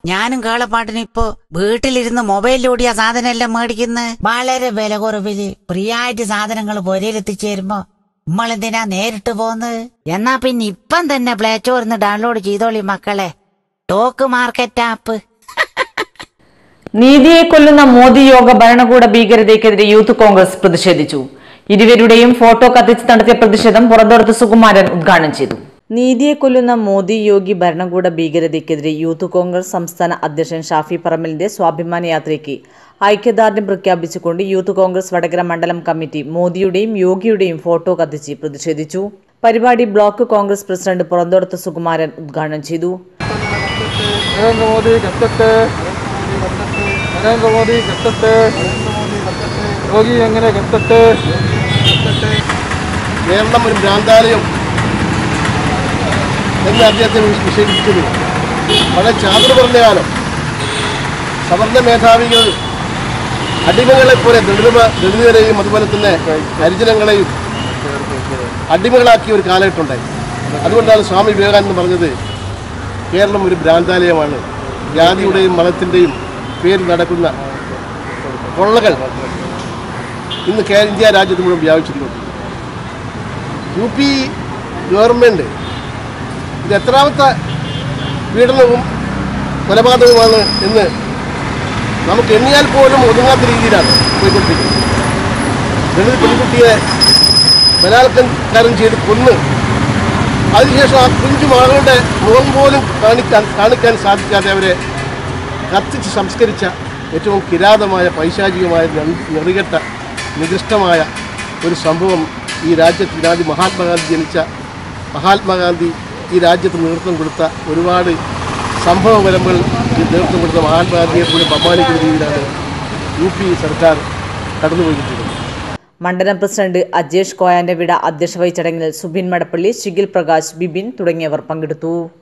ഞാനും കേളപ്പാട്ടിനിപ്പോ വീട്ടിലിരുന്ന് മൊബൈലിലൂടിയ സാധനം എല്ലാം മേടിക്കുന്നത്. വളരെ വില കുറവില് ഫ്രീ ആയിട്ട് സാധനങ്ങൾ പൊരയിലെത്തിച്ചേരുമ്പോ നമ്മളെന്തിനാ നേരിട്ട് പോന്ന്? എന്നാ പിന്നെ ഇപ്പം തന്നെ പ്ലേ സ്റ്റോറിന്ന് ഡൗൺലോഡ് ചെയ്തോളി മക്കളെ, ടോക്ക് മാർക്കറ്റ് ആപ്പ്. നീതിയെ കൊല്ലുന്ന മോദി യോഗ ഭരണകൂട ഭീകരതയ്ക്കെതിരെ യൂത്ത് കോൺഗ്രസ് പ്രതിഷേധിച്ചു. ഇരുവരുടെയും ഫോട്ടോ കത്തിച്ച് നടത്തിയ പ്രതിഷേധം പുറന്തോടത്ത് സുകുമാരൻ ഉദ്ഘാടനം ചെയ്തു. നീതിയെ കൊല്ലുന്ന മോദി യോഗി ഭരണകൂട ഭീകരതയ്ക്കെതിരെ യൂത്ത് കോൺഗ്രസ് സംസ്ഥാന അധ്യക്ഷൻ ഷാഫി പറമ്പലിന്റെ സ്വാഭിമാന യാത്രയ്ക്ക് ഐക്യദാർഢ്യം പ്രഖ്യാപിച്ചുകൊണ്ട് യൂത്ത് കോൺഗ്രസ് വടകര മണ്ഡലം കമ്മിറ്റി മോദിയുടെയും യോഗിയുടെയും ഫോട്ടോ കത്തിച്ച് പ്രതിഷേധിച്ചു. പരിപാടി ബ്ലോക്ക് കോൺഗ്രസ് പ്രസിഡന്റ് പുറന്തോടത്ത് സുകുമാരൻ ഉദ്ഘാടനം ചെയ്തു. നരേന്ദ്രമോദി കത്തട്ടെ, യോഗി എങ്ങനെ കത്തട്ടെ. കേരളം ഒരു ഭ്രാന്താലയം എന്ന് അദ്ദേഹത്തെ വിശേഷിപ്പിച്ചത് വളരെ ചാതുർ പറഞ്ഞ കാലം. സവർണ മേധാവികൾ അടിമകളെപ്പോലെ ദളിതരെയും അതുപോലെ തന്നെ ഹരിജനങ്ങളെയും അടിമകളാക്കിയ ഒരു കാലഘട്ടമുണ്ടായി. അതുകൊണ്ടാണ് സ്വാമി വിവേകാനന്ദൻ പറഞ്ഞത് കേരളം ഒരു ഭ്രാന്താലയമാണ്, ജാതിയുടെയും മതത്തിൻ്റെയും പേരിൽ നടക്കുന്ന കൊള്ളകൾ ഇന്ന് ഇന്ത്യ രാജ്യത്ത് മുഴുവൻ വ്യാപിച്ചിട്ടുണ്ട്. യു പി ഗവൺമെൻറ് ഇത് എത്രാമത്തെ പീഡനവും കൊലപാതകവുമാണ് എന്ന് നമുക്ക് എണ്ണിയാൽ പോലും ഒതുങ്ങാത്ത രീതിയിലാണ് പോയിക്കൊണ്ടിരിക്കുന്നത്. ദളിത് പെൺകുട്ടിയെ ബലാത്കാരം ചെയ്ത് കൊന്ന് അതിനുശേഷം ആ കുഞ്ചു മകളുടെ മുഖം പോലും കാണിക്കാൻ സാധിക്കാതെ അവരെ കത്തിച്ച് സംസ്കരിച്ച ഏറ്റവും കിരാതമായ പൈശാചികമായ നെറികെട്ട നികൃഷ്ടമായ ഒരു സംഭവം ഈ രാജ്യത്ത് മഹാത്മാഗാന്ധി ജനിച്ച മഹാത്മാഗാന്ധി ഈ രാജ്യത്ത് നേതൃത്വം കൊടുത്ത ഒരുപാട് സംഭവപരങ്ങൾ നേതൃത്വം കൊടുത്ത മഹാത്മാഗാന്ധിയെ പോലും ബഹുമാനിക്കുന്ന രീതിയിലാണ് യു പി സർക്കാർ കടന്നുപോയിട്ടുള്ളത്. മണ്ഡലം പ്രസിഡന്റ് അജേഷ് കോയാന്റെ വിട അധ്യക്ഷ വഹിച്ച ചടങ്ങിൽ സുബിൻ മടപ്പള്ളി, ശിഖിൽ പ്രകാശ്, ബിബിൻ തുടങ്ങിയവർ പങ്കെടുത്തു.